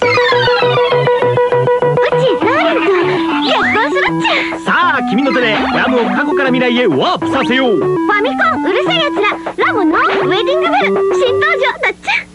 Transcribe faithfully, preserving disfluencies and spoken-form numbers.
さあ君の手でラムを過去から未来へワープさせよう。 ファミコンうるせえやつらラムのウェディングベル新登場だっちゃ。